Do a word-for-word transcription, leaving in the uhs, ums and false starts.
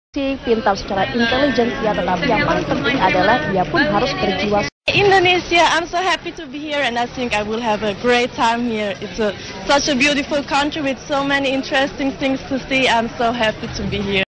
pintar secara intelijensia, tetapi yang paling penting adalah ia pun harus berjiwa. Indonesia, I'm so happy to be here and I think I will have a great time here. It's a, such a beautiful country with so many interesting things to see. I'm so happy to be here.